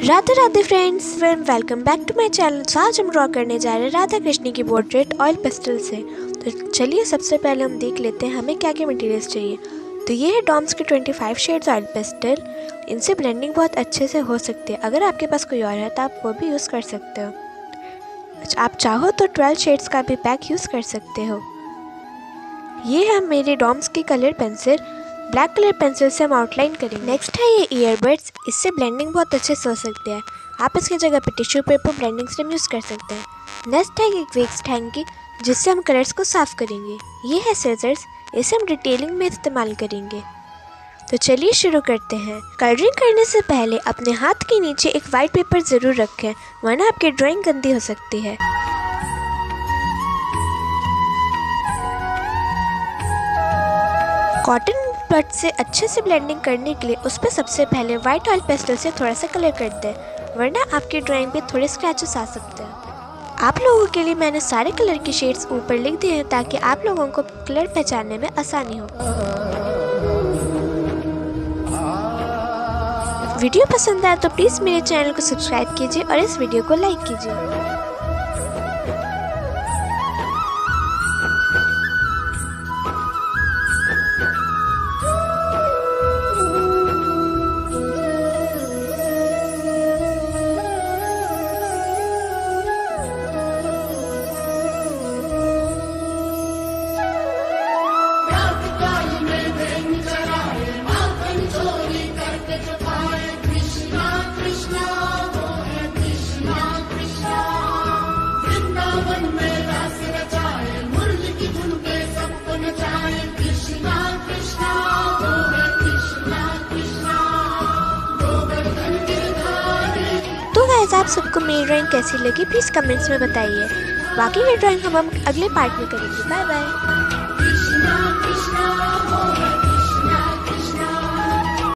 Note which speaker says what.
Speaker 1: Radhe Radhe friends, welcome back to my channel. आज हम draw करने जा रहे हैं राधा कृष्ण की पोर्ट्रेट ऑयल पेस्टल से। तो चलिए सबसे पहले हम देख लेते हैं हमें क्या क्या मटेरियल्स चाहिए। तो ये है डॉम्स के 25 शेड्स ऑयल पेस्टल। इनसे ब्लेंडिंग बहुत अच्छे से हो सकती है। अगर आपके पास कोई और है तो आप वो भी यूज़ कर सकते हो। आप चाहो तो 12 शेड्स का भी पैक यूज़ कर सकते हो। ये है मेरे डॉम्स की colour pencil. Black colour pencil से हम आउटलाइन करेंगे। नेक्स्ट है ये ईयरबड्स। इससे ब्लेंडिंग बहुत अच्छे से हो सकती है। आप इसकी जगह पे tissue paper blending stump use कर सकते हैं। नेक्स्ट है ये वेक्स हैंकी, जिससे हम कलर्स को साफ करेंगे। ये है सीजर्स, इसे हम डिटेलिंग में इस्तेमाल करेंगे। तो चलिए शुरू करते हैं। कलरिंग करने से पहले अपने हाथ के नीचे एक वाइट पेपर ज़रूर रखें, वरना आपकी ड्राइंग गंदी हो सकती है। कॉटन बड से अच्छे से ब्लेंडिंग करने के लिए उस पर सबसे पहले वाइट ऑयल पेस्टल से थोड़ा सा कलर कर दें, वरना आपकी ड्राइंग पे थोड़े स्क्रैचेस आ सकते हैं। आप लोगों के लिए मैंने सारे कलर की शेड्स ऊपर लिख दिए हैं ताकि आप लोगों को कलर पहचानने में आसानी हो। वीडियो पसंद आया तो प्लीज़ मेरे चैनल को सब्सक्राइब कीजिए और इस वीडियो को लाइक कीजिए। तो गाइस, आप सबको मेरी ड्राइंग कैसी लगी प्लीज़ कमेंट्स में बताइए। बाकी की ड्राइंग हम अगले पार्ट में करेंगे। Bye bye.